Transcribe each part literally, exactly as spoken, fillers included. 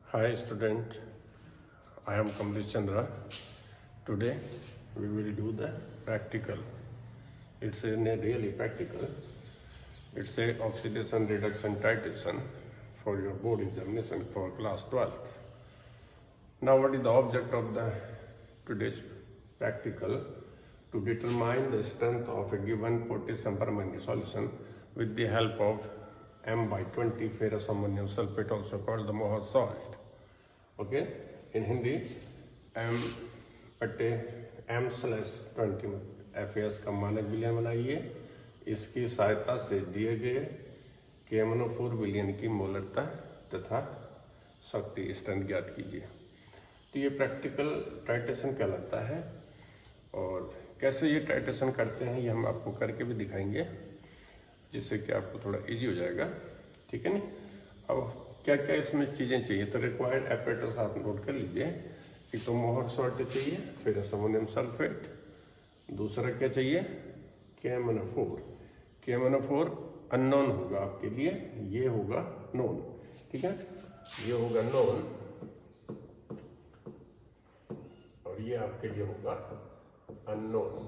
Hi student, I am Kamlesh Chandra. Today we will do the practical. It's a really practical. It's a oxidation reduction titration for your board examination for class twelfth. Now what is the object of the today's practical? To determine the strength of a given potassium permanganate solution with the help of M by twenty ferrous ammonium sulfate, also called the Mohr salt. Okay, in Hindi M बटे M slash twenty F S का मानक विलयन बनाइए। इसकी सहायता से दिए गए के एम एन ओ फोर विलयन की मोलरता तथा शक्ति स्ट्रेंथ ज्ञात कीजिए। तो ये प्रैक्टिकल टाइट्रेशन कहलाता है और कैसे ये टाइट्रेशन करते हैं ये हम आपको करके भी दिखाएंगे, जिससे कि आपको थोड़ा इजी हो जाएगा। ठीक है नी। अब क्या क्या इसमें चीज़ें चाहिए, तो रिक्वायर्ड एपरेटस आप नोट कर लीजिए। एक तो मोहर सॉल्ट चाहिए, फिर अमोनियम सल्फेट, दूसरा क्या चाहिए K M N O four. K M N O four unknown होगा आपके लिए, ये होगा नोन। ठीक है, ये होगा नोन और ये आपके लिए होगा अननोन।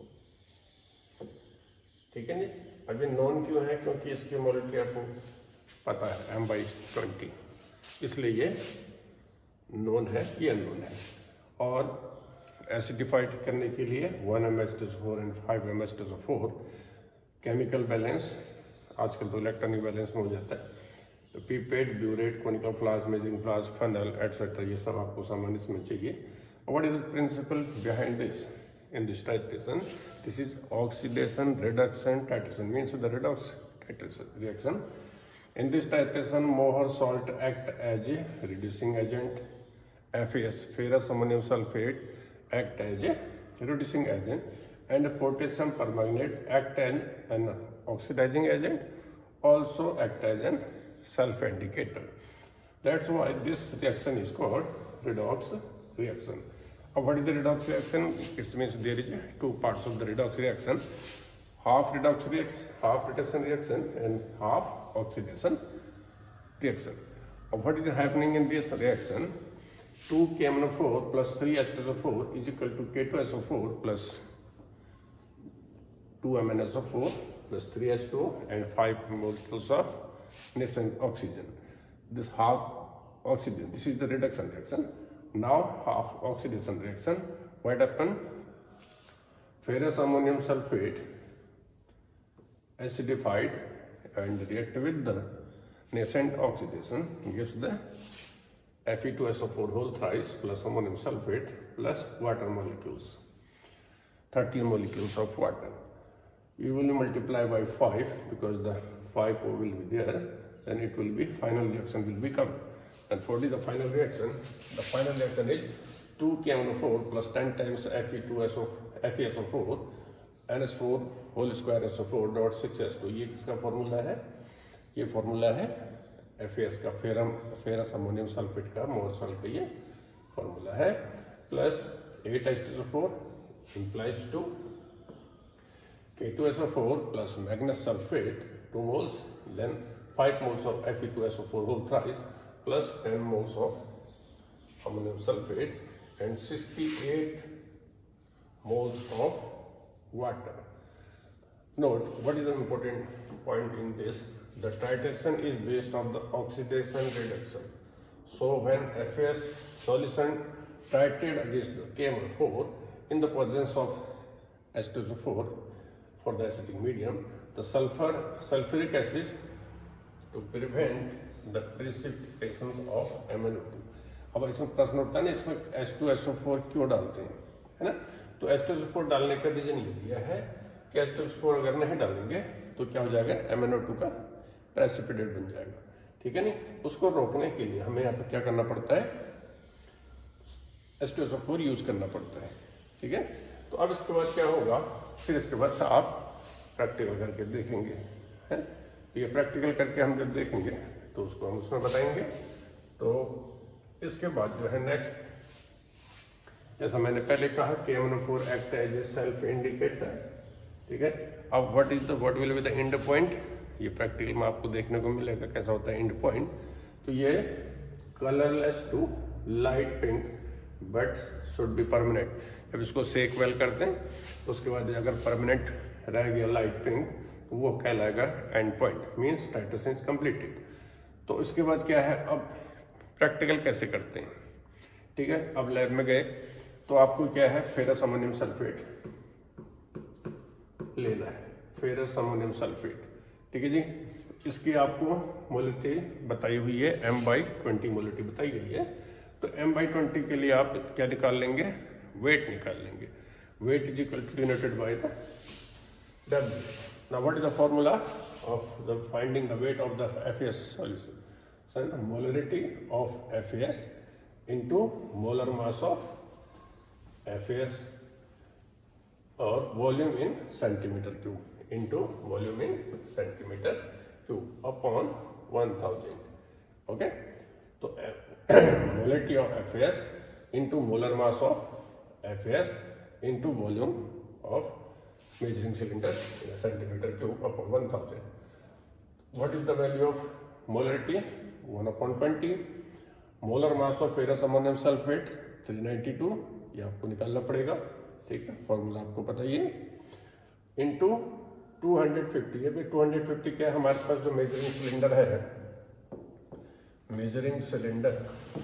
ठीक है नी। अभी नोन क्यों है, क्योंकि इसकी मोलरिटी आपको पता है एम बाई ट्वेंटी, इसलिए ये नोन है, ये अननोन है। और एसिडिफाइड करने के लिए one M H two four and five M H two four chemical balance, आजकल तो इलेक्ट्रॉनिक बैलेंस में हो जाता है। तो pipette, burette, conical flask, measuring flask, funnel etcetera, ये सब आपको सामान इसमें चाहिए। What is the principle behind this in this titration? This is oxidation reduction titration, means the redox titration reaction. In this titration, Mohr salt act as a reducing agent, F A S ferrous ammonium sulfate act as a reducing agent, and potassium permanganate act as an oxidizing agent, also act as an self-indicator. That's why this reaction is called redox reaction. Uh, what is the redox reaction? It means there is two parts of the redox reaction: half redox reaction, half reduction reaction, and half oxidation reaction. Uh, what is happening in this reaction? two K M N O four plus three H two S O four is equal to K two S O four plus two M N S O four plus three H two O and five molecules of nascent oxygen. This half oxygen, this is the reduction reaction. Now half oxidation reaction, what happen? Ferrous ammonium sulfate acidified and react with the nascent oxidation gives the F E two S O four whole thrice plus ammonium sulfate plus water molecules, thirteen molecules of water. We will multiply by five because the five O will be there, then it will be final reaction will become. And for the final reaction, the final reaction is two K M N O four plus ten times F E two S O F E S O four N H four whole square S O four dot six H two। ये किसका formula है? ये formula है F A S का, ferrum ferrous ammonium sulphate का, Mohr salt का ये formula है, plus eight H two S O four implies to K two S O four plus manganese sulfate two moles, then five moles of F E two S O four whole thrice plus ten moles of ammonium sulfate and sixty-eight moles of water. Note, what is the important point in this? The titration is based on the oxidation reduction. So when F A S solution titrated against the K M N O four in the presence of H two S O four for the acidic medium, the sulfur sulfuric acid to prevent the precipitation of M N O two. अब इसमें प्रश्न उठता है ना, इसमें H two S O four क्यों डालते हैं, है ना? तो H two S O four डालने का रीजन ये दिया है कि H two S O four अगर नहीं डालेंगे तो क्या हो जाएगा, M N O two का प्रेसिपिटेट बन जाएगा। ठीक है नी। उसको रोकने के लिए हमें यहाँ पे क्या करना पड़ता है, H two S O four use करना पड़ता है। ठीक है। तो अब इसके बाद क्या होगा, फिर इसके बाद आप प्रैक्टिकल करके देखेंगे, है। तो ये प्रैक्टिकल करके हम जब देखेंगे तो उसको हम उसमें बताएंगे। तो इसके बाद जो है नेक्स्ट, जैसा मैंने पहले कहा K M N O four act as a self indicator. ठीक है। अब what is the what will be the end point, ये प्रैक्टिकल में आपको देखने को मिलेगा कैसा होता है एंड पॉइंट। तो ये colourless to light pink but should be permanent. जब इसको सेक वेल करते हैं तो उसके बाद अगर परमानेंट रह गया लाइट पिंक तो वो कहलाएगा end point, means status is completed. तो इसके बाद क्या है, अब प्रैक्टिकल कैसे करते हैं। ठीक है, अब लैब में गए तो आपको क्या है, फेरस अमोनियम सल्फेट लेना है, फेरस अमोनियम सल्फेट। ठीक है जी, इसकी आपको मोलिटी बताई हुई है, एम बाई ट्वेंटी मोलिटी बताई गई है। तो एम बाई ट्वेंटी के लिए आप क्या निकाल लेंगे, वेट निकाल लेंगे। Weight is equal to denoted by the W. Now what is the formula of the finding the weight of the F A S solution? So molarity of F A S into molar mass of F A S or volume in centimeter cube into volume in centimeter cube upon one thousand. Okay, so molarity of F A S into molar mass of F A S into volume of measuring cylinder in a centimeter cube upon one thousand. What is the value of molarity? one upon twenty. Molar mass of ferrous ammonium sulfate three ninety-two, ये आपको निकालना पड़ेगा। ठीक है, formula आपको पता ही है। Into two hundred fifty, ये भी टू हंड्रेड फिफ्टी क्या है, हमारे पास जो मेजरिंग सिलेंडर है, मेजरिंग सिलेंडर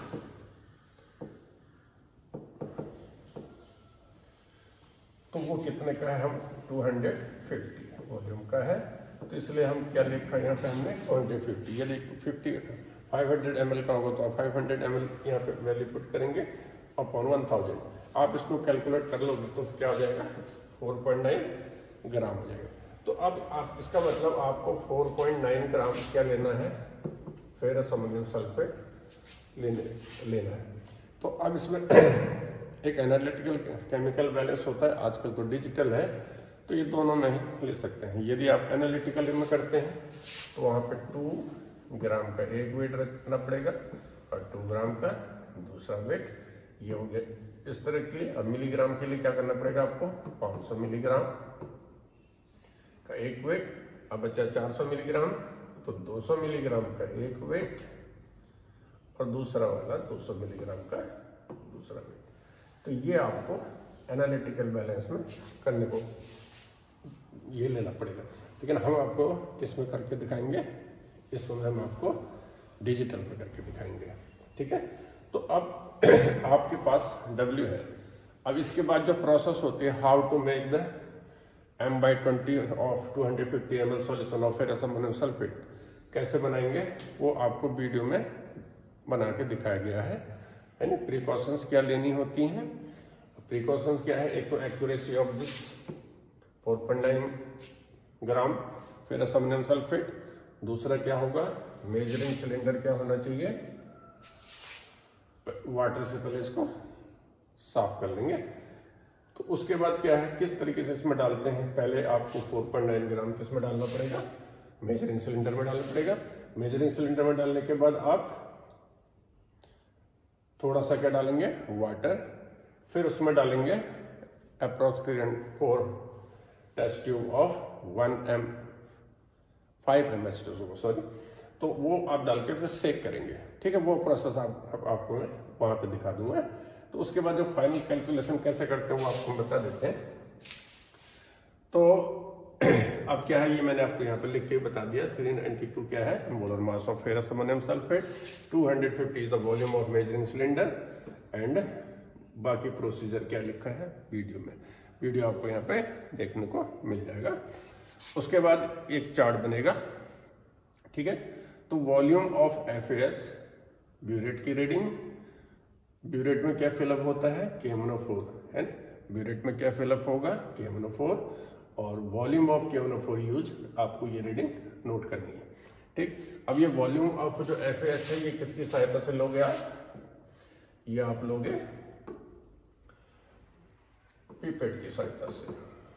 तो वो कितने का है, हम टू हंड्रेड फिफ्टी वॉल्यूम का है। तो इसलिए हम क्या लिखा है यहाँ पे हमने टू हंड्रेड फिफ्टी, यदि fifty five hundred M L का होगा तो आप फाइव हंड्रेड एम एल यहाँ पे वैल्यू पुट करेंगे अपॉन वन थाउजेंड। आप इसको कैलकुलेट कर लोगे तो क्या हो जाएगा, फोर पॉइंट नाइन ग्राम हो जाएगा। तो अब आप इसका मतलब आपको फोर पॉइंट नाइन ग्राम क्या लेना है, फेरस अमोनियम सल्फेट लेने लेना है। तो अब इसमें एक एनालिटिकल केमिकल बैलेंस होता है, आजकल तो डिजिटल है, तो ये दोनों में ही ले सकते हैं। यदि आप एनालिटिकल में करते हैं तो वहां पे टू ग्राम का एक वेट रखना पड़ेगा और टू ग्राम का दूसरा वेट, ये हो गया इस तरह के लिए। अब मिलीग्राम के लिए क्या करना पड़ेगा आपको, पाँच सौ मिलीग्राम का एक वेट। अब बचा चार सौ मिलीग्राम, तो दो सौ मिलीग्राम का एक वेट और दूसरा वाला दो सौ मिलीग्राम का दूसरा वेट। तो ये आपको एनालिटिकल बैलेंस में करने को ये लेना पड़ेगा। लेकिन हम आपको किस में करके दिखाएंगे, इस समय हम आपको डिजिटल में करके दिखाएंगे। ठीक है, तो अब आपके पास W है। अब इसके बाद जो प्रोसेस होती है, how to make the M by twenty of two hundred fifty M L solution of ferrous ammonium sulphate, कैसे बनाएंगे वो आपको वीडियो में बना के दिखाया गया है। यानी प्रिकॉशंस क्या लेनी होती हैं। प्रिकॉशंस क्या है, एक तो accuracy of this four point nine gram ferrous ammonium sulphate, दूसरा क्या होगा, मेजरिंग सिलेंडर क्या होना चाहिए, वाटर से पहले इसको साफ कर लेंगे। तो उसके बाद क्या है, किस तरीके से इसमें डालते हैं, पहले आपको फोर पॉइंट नाइन ग्राम किस में डालना पड़ेगा, मेजरिंग सिलेंडर में डालना पड़ेगा। मेजरिंग सिलेंडर में डालने के बाद आप थोड़ा सा क्या डालेंगे, वाटर, फिर उसमें डालेंगे approx three and four test tube of one M five M H sorry, तो वो आप डाल के फिर सेक करेंगे। ठीक है, वो प्रोसेस आप, आप आपको मैं वहां पे दिखा दूंगा। तो उसके बाद जो फाइनल कैलकुलेशन कैसे करते हैं वो आपको बता देते हैं। तो अब क्या है, ये मैंने आपको यहाँ पे लिख के बता दिया। थ्री नाइन्टी टू क्या है, molar mass of ferrous ammonium sulphate, two hundred fifty is the volume of measuring cylinder, and बाकी प्रोसीजर क्या लिखा है वीडियो में। वीडियो आपको यहाँ पे देखने को मिल जाएगा। उसके बाद एक चार्ट बनेगा। ठीक है, तो volume of F A S, burette की रीडिंग, ब्यूरेट में क्या फिलअप होता है, K M N O four है, ब्यूरेट में क्या फिलअप होगा, K M N O four, और volume of K M N O four use, आपको ये रीडिंग नोट करनी है। ठीक, अब ये वॉल्यूम ऑफ जो एफ ए एस है ये किसकी सहायता से लोगे आप, ये आप लोगे पिपेट की सहायता से।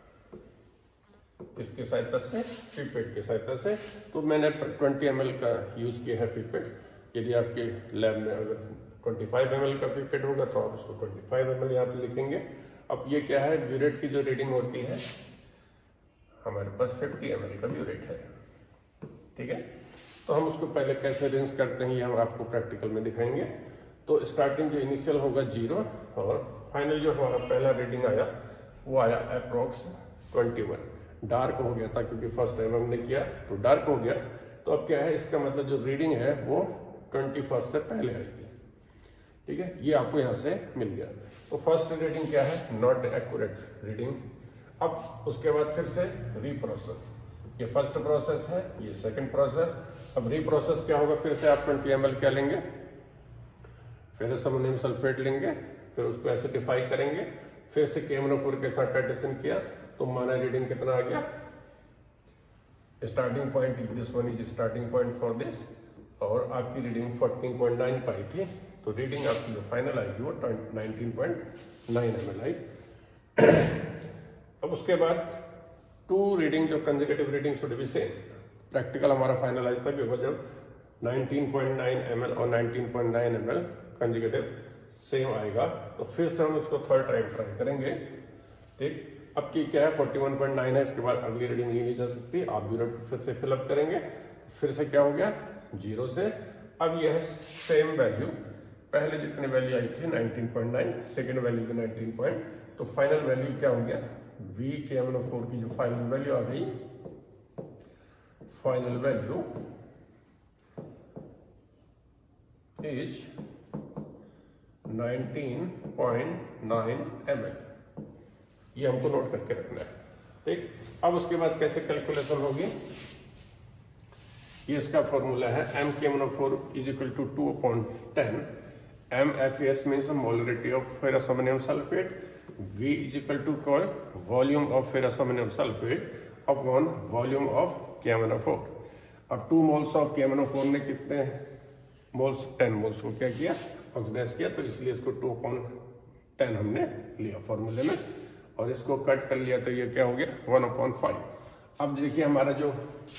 इसकी सहायता से, पिपेट की सहायता से। तो मैंने ट्वेंटी एम एल का यूज किया है पिपेट। यदि आपके लैब में अगर ट्वेंटी फाइव एम एल का पिपेट होगा तो आप उसको ट्वेंटी फाइव एम एल यहाँ पे लिखेंगे। अब ये क्या है, ब्यूरेट की जो रीडिंग होती है, हमारे पास फिफ्टी एम एल का ब्यूरेट है। ठीक है, तो हम उसको पहले कैसे अरेंज करते हैं ये हम आपको प्रैक्टिकल में दिखाएंगे। तो स्टार्टिंग जो इनिशियल होगा जीरो और फाइनल जो हमारा पहला रीडिंग आया वो आया अप्रोक्स ट्वेंटी वन। डार्क हो गया था क्योंकि फर्स्ट टाइम हमने किया तो डार्क हो गया। तो अब क्या है, इसका मतलब जो रीडिंग है वो ट्वेंटी फर्स्ट से पहले आएगी। ठीक है, ये आपको यहाँ से मिल गया। तो फर्स्ट रीडिंग क्या है, नॉट एक्यूरेट रीडिंग। अब उसके बाद फिर से रीप्रोसेस, ये फर्स्ट प्रोसेस है, ये सेकंड प्रोसेस। अब रीप्रोसेस क्या होगा, फिर से आप ट्वेंटी एम एल क्या लेंगे, फेरस अमोनियम सल्फेट लेंगे, फिर उसको एसिडिफाई करेंगे, फिर से के एम एन ओ फोर के साथ टाइट्रेशन किया तो माना रीडिंग कितना आ गया, starting point this one is starting point for this, और आपकी रीडिंग फोर्टीन पॉइंट नाइन पाई थी। तो रीडिंग आपकी जो फाइनल आएगी वो nineteen point nine M L आई। अब उसके बाद टू रीडिंग जो consecutive reading should be same. Practical हमारा फाइनलाइज तक होगा जब nineteen point nine M L और nineteen point nine M L consecutive same आएगा तो फिर से हम उसको थर्ड टाइम ट्राई करेंगे। ठीक, अब की क्या है फोर्टी वन पॉइंट नाइन है, इसके बाद अगली रीडिंग ली जा सकती है। आप जीरो फिर से फिलअप करेंगे, फिर से क्या हो गया जीरो से। अब यह है सेम वैल्यू, पहले जितनी वैल्यू आई थी nineteen point nine, second value भी नाइनटीन पॉइंट, तो फाइनल वैल्यू क्या हो गया, V K M N O four की जो फाइनल वैल्यू आ गई, final value is nineteen point nine M L. ये हमको नोट करके रखना है। ठीक, अब उसके बाद कैसे कैलकुलेशन होगी, ये इसका फॉर्मूला है M K M N O four is equal to two upon ten, M F S means molarity of ferrous ammonium sulphate, V is equal to call volume of ferrous ammonium sulfate upon volume of K M n O four। अब two moles of K M n O four ने कितने moles, ten moles को क्या किया, oxidise किया, तो इसलिए इसको टू अपॉन टेन हमने लिया फॉर्मूले में, और इसको कट कर लिया तो ये क्या हो गया वन अपॉन फाइव। अब देखिए हमारा जो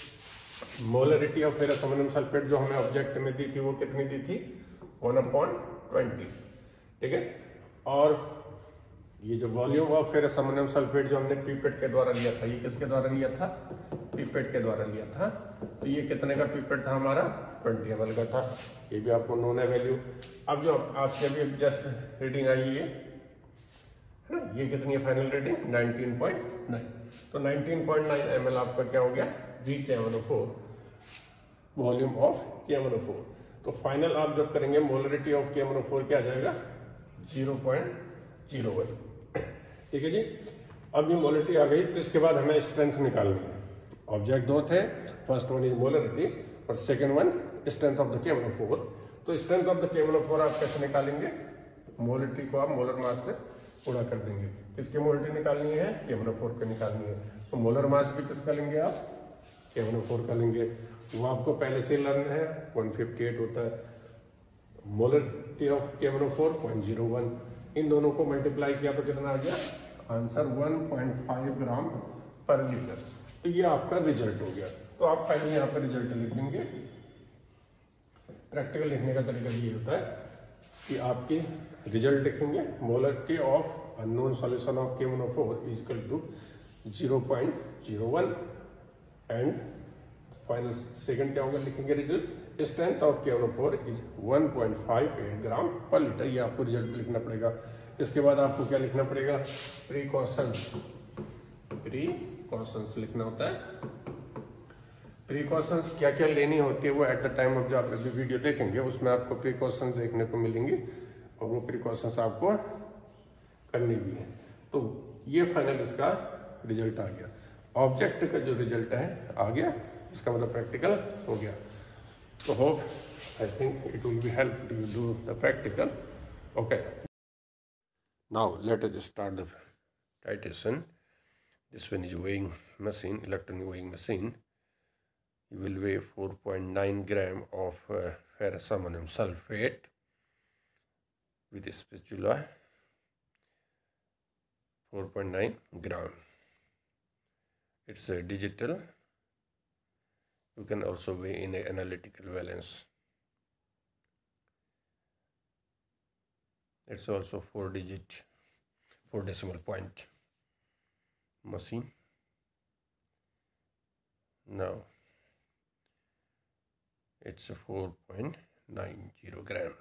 molarity of ferrous ammonium sulphate जो हमें ऑब्जेक्ट में दी थी वो कितनी दी थी, वन अपॉन ट्वेंटी। ठीक है, और ये जो volume of ferrous ammonium sulphate जो हमने पीपेट के द्वारा लिया था, ये किसके द्वारा लिया था, पीपेट के द्वारा लिया था। तो ये कितने का पीपेट था हमारा, ट्वेंटी एम एल का था, ये भी आपको नोन है वैल्यू। अब जो आपसे अभी जस्ट रीडिंग आई है ना, ये कितनी है final reading, nineteen point nine. तो nineteen point nine M L आपका क्या हो गया, V K M N O four, volume of K M N O four. तो फाइनल आप जब करेंगे molarity of K M N O four क्या आ जाएगा, जीरो पॉइंट जीरो वन। ठीक है जी, अब ये मोलरिटी आ गई तो इसके बाद हमें स्ट्रेंथ निकालनी है। ऑब्जेक्ट दो थे, फर्स्ट वन इज मोलरिटी और second one strength of the K M N O four. तो strength of the K M N O four आप कैसे निकालेंगे, मोलरिटी को आप मोलर मास से गुणा कर देंगे। किसकी मोलरिटी निकालनी है, K M N O four की निकालनी है। तो मोलर मास भी किसका लेंगे आप, के एम एन ओ फोर का लेंगे, वो आपको पहले से लर्न है, वन फिफ्टी एट होता है। Molarity of K M N O four point zero one, इन दोनों को मल्टीप्लाई किया तो कितना आ गया answer, one point five gram per litre. तो ये आपका रिजल्ट हो गया। तो आप फाइनली यहाँ पर रिजल्ट लिख देंगे। प्रैक्टिकल लिखने का तरीका ये होता है कि आपकी रिजल्ट लिखेंगे, molarity of unknown solution of K M N O four is equal to zero point zero one, and final second क्या होगा लिखेंगे result, strength of K M N O four is one point five eight gram per litre. ये आपको result लिखना पड़ेगा। इसके बाद आपको क्या लिखना पड़ेगा, प्रीकॉशंस, प्रीकॉशंस लिखना होता है। प्रीकॉशंस क्या क्या लेनी होती है वो एट द टाइम ऑफ जो आप अभी वीडियो देखेंगे उसमें आपको प्रीकॉशंस देखने को मिलेंगी, और वो प्रीकॉशंस आपको करनी भी है। तो ये फाइनल इसका रिजल्ट आ गया, ऑब्जेक्ट का जो रिजल्ट है आ गया, इसका मतलब प्रैक्टिकल हो गया। So hope, I think it will be helpful to do the practical. Okay. Now let us start the titration. This one is weighing machine, electronic weighing machine. You will weigh four point nine gram of uh, ferrous ammonium sulfate with a spatula. four point nine gram. It's a digital. You can also weigh in an analytical valence. It's also four digit, four decimal point machine. Now it's four point nine zero gram.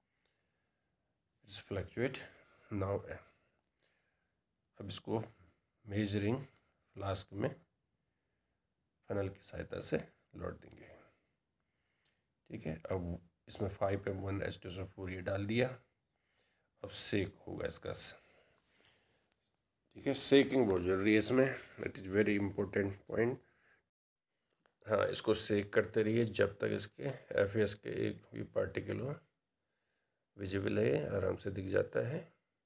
It's fluctuate now. अब इसको measuring flask में funnel की सहायता से लौट देंगे। ठीक है, अब इसमें five M one H two four ये डाल दिया। अब सेक होगा इसका। ठीक है, सेकिंग बहुत जरूरी है इसमें, that is very important point. हाँ, इसको सेक करते रहिए जब तक इसके एफ एस के एक भी पार्टिकल हो विजिबल है, आराम से दिख जाता है।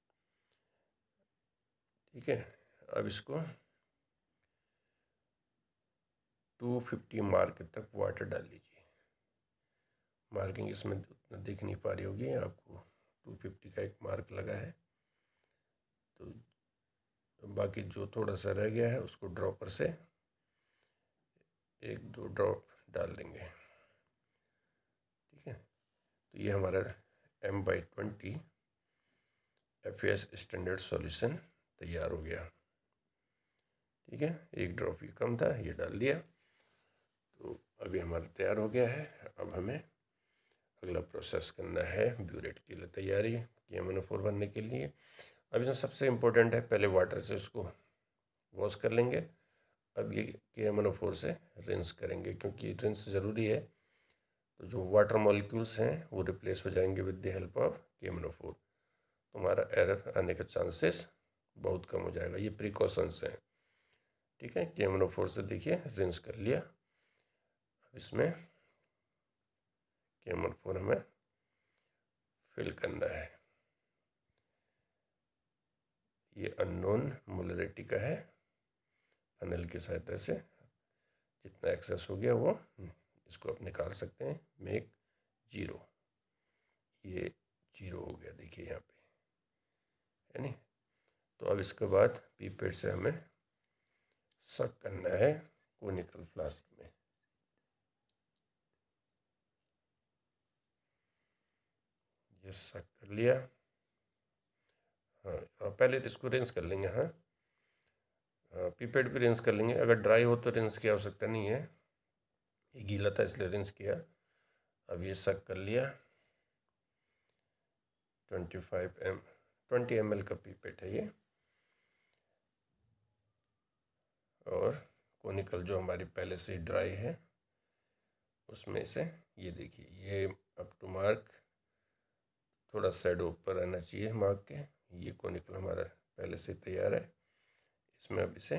ठीक है, अब इसको टू फिफ्टी मार्क तक वाटर डाल लीजिए। मार्किंग इसमें उतना दिख नहीं पा रही होगी आपको, टू फिफ्टी का एक मार्क लगा है। तो बाकी जो थोड़ा सा रह गया है उसको ड्रॉपर से एक दो ड्रॉप डाल देंगे। ठीक है, तो ये हमारा M by twenty F S standard solution तैयार हो गया। ठीक है, एक ड्रॉप ही कम था, ये डाल दिया। तो अभी हमारा तैयार हो गया है। अब हमें अगला प्रोसेस करना है ब्यूरेट के लिए तैयारी, के एम एन ओ फोर बनने के लिए। अब इसमें सबसे इम्पोर्टेंट है, पहले वाटर से उसको वॉश कर लेंगे। अब ये K M N O four से रिंस करेंगे, क्योंकि रिंस ज़रूरी है। तो जो वाटर मॉलिक्यूल्स हैं वो रिप्लेस हो जाएंगे with the help of K M N O four. तो हमारा एरर आने का चांसेस बहुत कम हो जाएगा। ये प्रिकॉशंस हैं। ठीक है, K M N O four से देखिए रिंस कर लिया। अब इसमें K M N O four हमें फिल करना है। ये अननोन मोलरिटी का है। फनल की सहायता से जितना एक्सेस हो गया वो इसको आप निकाल सकते हैं। मेक जीरो, ये जीरो हो गया, देखिए यहाँ पे, है नहीं। तो अब इसके बाद पीपेट से हमें सक करना है कोनिकल फ्लास्क में। ये सक कर लिया। हाँ, पहले इसको रिंस कर लेंगे। हाँ, पीपेट भी रिंस कर लेंगे। अगर ड्राई हो तो रिंस की आवश्यकता नहीं है, ये गीला था इसलिए रिंस किया। अब ये सक कर लिया। Twenty five M twenty M L का पीपेट है ये। और कोनिकल जो हमारी पहले से ड्राई है उसमें से ये देखिए, ये अप टू मार्क, थोड़ा शैडो ऊपर रहना चाहिए मार्क के। ये कोनिकल हमारा पहले से तैयार है, इसमें अब इसे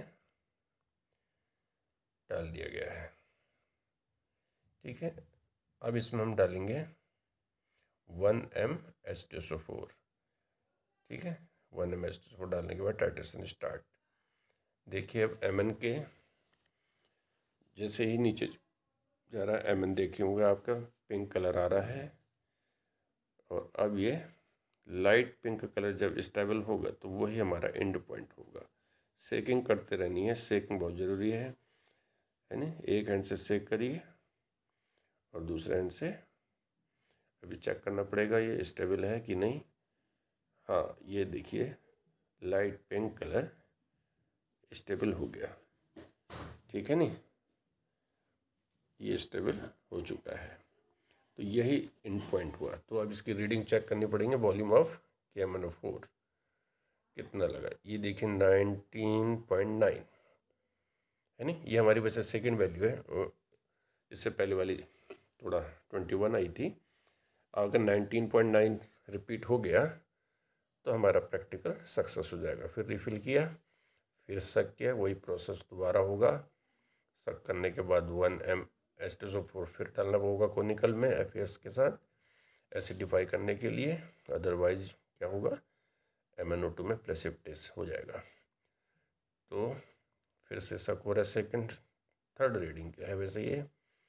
डाल दिया गया है। ठीक है, अब इसमें हम डालेंगे one M H two S O four. ठीक है, one M H two S O four डालने के बाद टाइट्रेशन स्टार्ट। देखिए अब एम एन के जैसे ही नीचे जा रहा है, एम एन देखे होंगे आपका पिंक कलर आ रहा है। और अब ये लाइट पिंक कलर जब स्टेबल होगा तो वही हमारा एंड पॉइंट होगा। सेकिंग करते रहनी है, सेकिंग बहुत ज़रूरी है, है ना। एक हैंड से सेक करिए और दूसरे हैंड से अभी चेक करना पड़ेगा ये स्टेबल है कि नहीं। हाँ, ये देखिए लाइट पिंक कलर स्टेबल हो गया। ठीक है नहीं, ये स्टेबल हो चुका है। तो यही एंड पॉइंट हुआ। तो अब इसकी रीडिंग चेक करनी पड़ेंगे। Volume of K M N O four कितना लगा, ये देखिए नाइनटीन पॉइंट नाइन, है नहीं। ये हमारी वैसे सेकंड वैल्यू है, इससे पहले वाली थोड़ा ट्वेंटी वन आई थी। अगर नाइनटीन पॉइंट नाइन रिपीट हो गया तो हमारा प्रैक्टिकल सक्सेस हो जाएगा। फिर रिफ़िल किया, फिर सक किया, वही प्रोसेस दोबारा होगा। सक करने के बाद one M H two S O four फिर डालना होगा कोनिकल में एफ एस के साथ एसिडिफाई करने के लिए। अदरवाइज क्या होगा, एम एन ओ टू में प्रेसिपिटेस हो जाएगा। तो फिर से सक हो रहा है। सेकेंड थर्ड रीडिंग क्या है वैसे, ये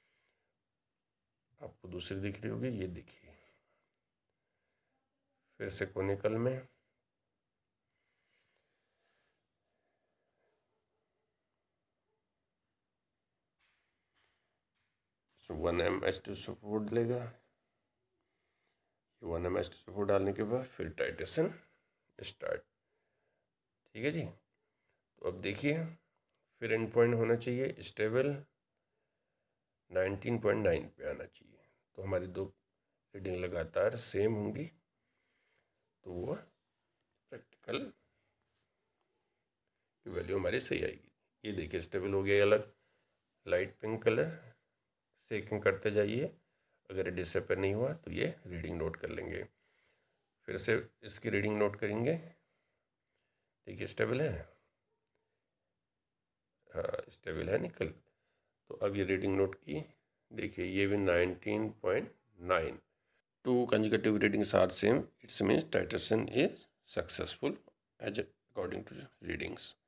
आपको दूसरी दिख रही होगी, ये देखिए। फिर से कोनिकल में one M H two S O four डलेगा। One M H two S O four डालने के बाद फिर टाइट्रेशन स्टार्ट। ठीक है जी। तो अब देखिए फिर एंड पॉइंट होना चाहिए स्टेबल, नाइनटीन पॉइंट नाइन पे आना चाहिए। तो हमारी दो रीडिंग लगातार सेम होंगी, तो वो प्रैक्टिकल की वैल्यू हमारी सही आएगी। ये देखिए स्टेबल हो गया अलग, लाइट पिंक कलर, सेकिंग करते जाइए, अगर डिसअपेयर नहीं हुआ तो ये रीडिंग नोट कर लेंगे। फिर से इसकी रीडिंग नोट करेंगे, देखिए स्टेबल है, हाँ स्टेबल है निकल। तो अब ये रीडिंग नोट की, देखिए ये भी nineteen point nine. Two conjugative readings are same, it's means titration is successful as according to readings.